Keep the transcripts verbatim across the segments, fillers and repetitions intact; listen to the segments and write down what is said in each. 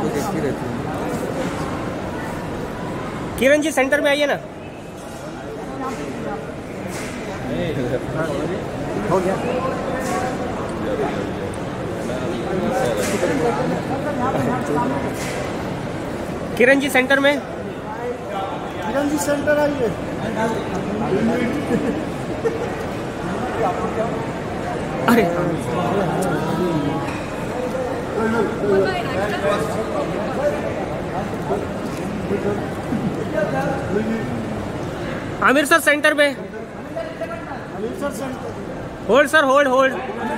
तो देखती रहती हूँ। किरण जी सेंटर में आइए ना। हो गया। किरण जी सेंटर में। किरण जी सेंटर आइए। अरे आमिर सर सेंटर में। Aamir sir centre. Hold sir, hold hold.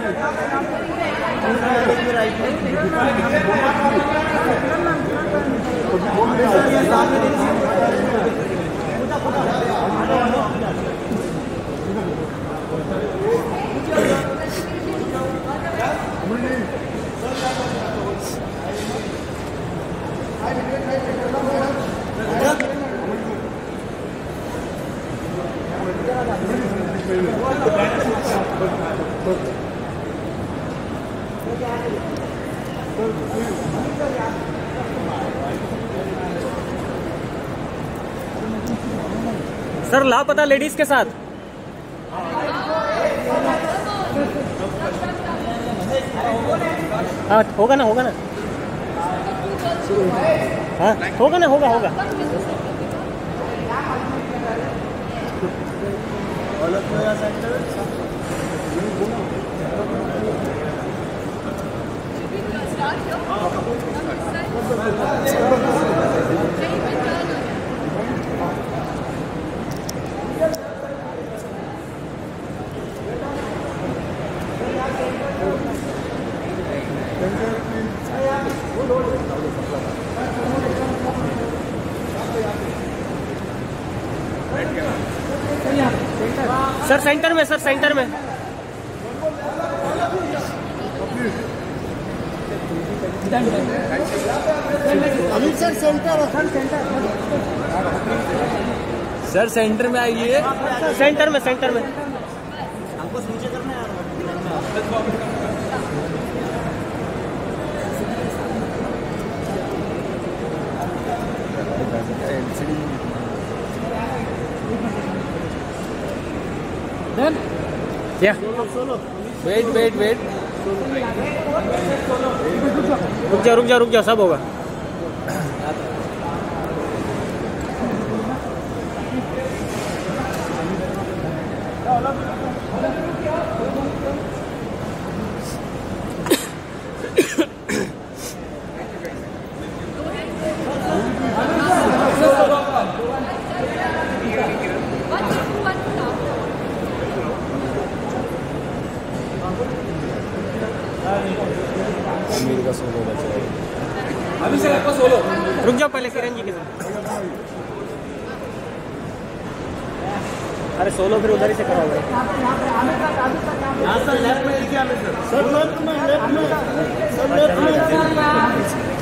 Sir Laapataa Ladies के साथ। हाँ होगा ना, होगा ना। हाँ होगा ना, होगा होगा। सर सेंटर में, सर सेंटर में। Amit sir centre. Sir centre में आइए। सेंटर में, सेंटर में। हमको नीचे करना है। या वेट वेट वेट। रुक जाओ रुक जाओ रुक जाओ, सब होगा। अमीर का सोलो बचा है। अभी से आपका सोलो। रुक जाओ पहले किरण जी के साथ। अरे सोलो फिर उधर ही से कराओगे। सर लेफ्ट में, सर लेफ्ट में, लेफ्ट में, सर लेफ्ट में।